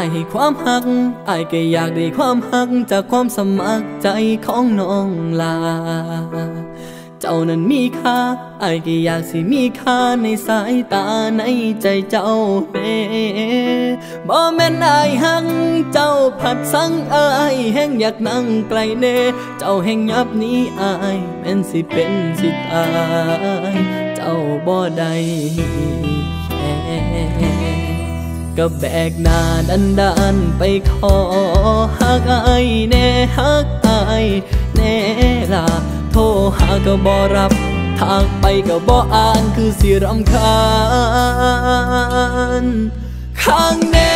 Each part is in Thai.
ายให้ความหักอายก็อยากได้ความหักจากความสมัครใจของน้องลาเจ้านั้นมีค่าอายก็อยากสิมีค่าในสายตาในใจเจ้าเน่บ่แม่นอายหักเจ้าผัดสั่งอายแห่งอยากนั่งไกลเน่เจ้าแห่งยับนี้อายแม่นสิเป็นสิตายเจ้าบ่ได้แค่ก็แบกหน้าดันไปขอหักอายแน่หักอายแน่ล่ะโทรหาก็บ่รับทักไปก็บ่อ่านคือสิรำคาญข้างแน่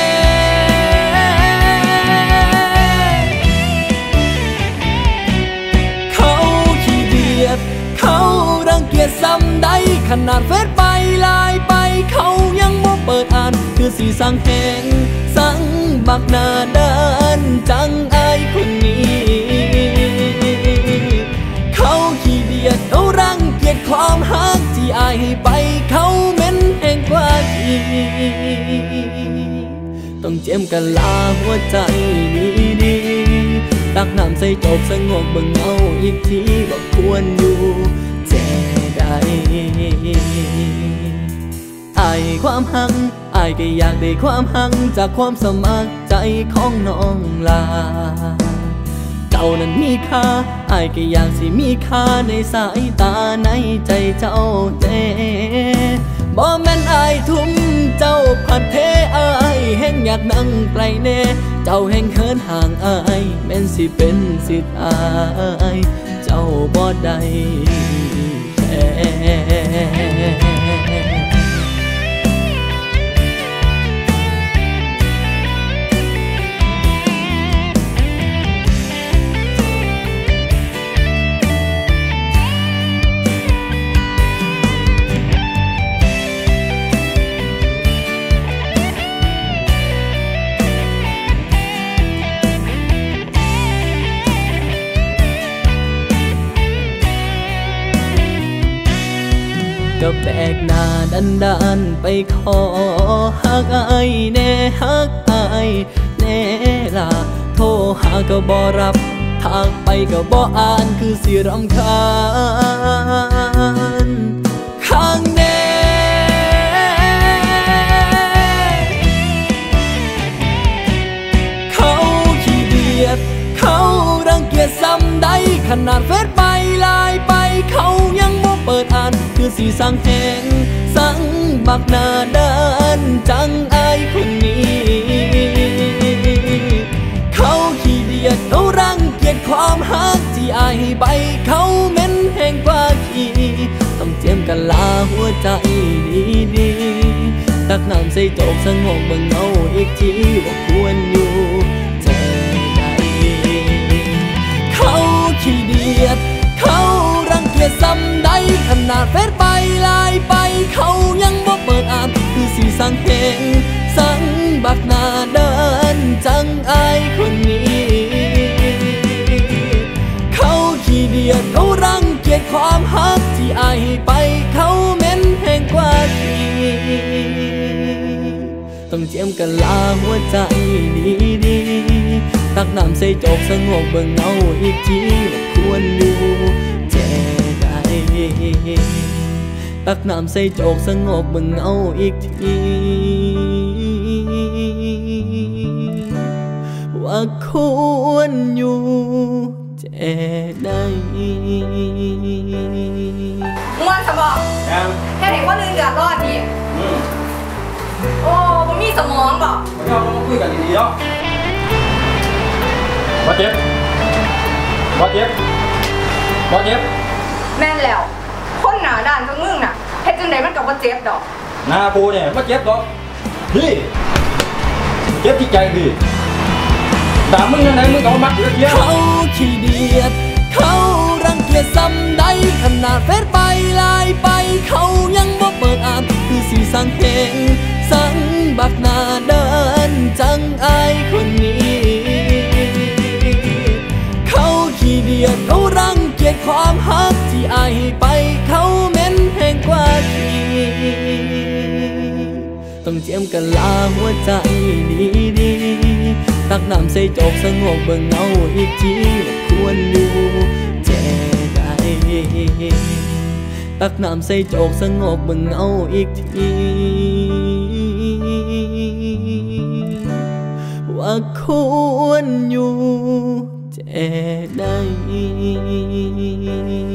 เขาขี้เดียดเขารังเกียจซ้ำใดขนาดเฟซไปไลน์ไปเขายังบ่เปิดอ่านคือสิสั่งแหงสั่งบักหน้าด้านจังอายคนนี้เขาขี้เดียดเขารังเกียจความหักที่อายให้ไปเขาเหม็นแห่งกว่าที่ต้องเจ็บกันลาหัวใจดีตักน้ำใส่จบสงบเบิ่งเงาอีกทีบอกควรอยู่แจ่ใดอายความหักอายก็อยากได้ความหักจากความสมัครใจของน้องลาเจ้านั้นมีค่าอายก็อยากสิมีค่าในสายตาในใจเจ้าเด้บ่แม่นอายทุ่มเจ้าผัดเทอายแห่งอยากนั่งไกลแน่เจ้าแห่งเขินห่างอายแม่นสิเป็นสิทธิ์อายเจ้าบ่ได้แค่ก็แบกหน้าดันไปขอหักอายแน่หักอายแน่ล่ะโทรหาก็บ่รับทักไปก็บ่อ่านคือสิรำคาญข้างแน่เขาขี้เดียดเขารังเกียจซ้ำใดขนาดเฟซไปไลน์ไปเขายังบ่เปิดอ่านคือสิสั่งแหงสั่งบักหน้าด้านจังอายคนนี้เขาขี้เดียดเขารังเกียจความหักที่อายให้ไปเขาเหม็นแห่งกว่าขี้ต้องเจียมกันลาหัวใจดีตักน้ำใส่โจกสงบเบิ่งเงาอีกทีว่าควรอยู่แจ่ใดเขาขี้เดียดเขารังเกียจซ้ำใดขนาดเฟซไปไลน์ไปเขายังบ่เปิดอ่านคือสิสั่งแหงสั่งบักหน้าเดินจังอายคนนี้เขาขี้เดียดเขารังเกียจความหักที่อายให้ไปเขาเหม็นแห่งกว่าที่ต้องเจียมกันลาหัวใจดีตักน้ำใส่จบสงบเบิ่งเงาอีกทีว่าควรอยู่แจ่ใดตักน้ำใส่โจกสงบเบิ่งเงาอีกทีว่าควรอยู่แจ่ใดม่วนสมองแค่เห็นว่าลืนเดือดร้อนนี่โอ้มันมีสมองบอกเราต้องคุยกันดีๆเนาะบอสเจ็บแม่นแล้วคนหนาด้านทั้งมึงน่ะเฮ็ดจังไดมันกับว่าเจ็บดอกหน้ากูเนี่ยบอสเจ็บดอกพี่เจ็บที่ใจดิด่ามึงยังไงมึงก็มักเยอะเขาขี้เดียดเขารังเกียจซ้ำใดขนาดเฟซไปไลน์ไปเขายังบ่เปิดอ่านคือสิสั่งแหงสั่งบักหน้าเดินจังอายคนนี้เขาขี้เดียดเขารังเกียจความหักที่อายให้ไปเขาเหม็นแห่งกว่าที่ต้องเจียมกันลาหัวใจดีตักน้ำใส่โจกสงบเบิ่งเงาอีกทีว่าควรอยู่แจ่ใดตักน้ำใส่โจกสงบเบิ่งเงาอีกทีว่าควรอยู่แจ่ใด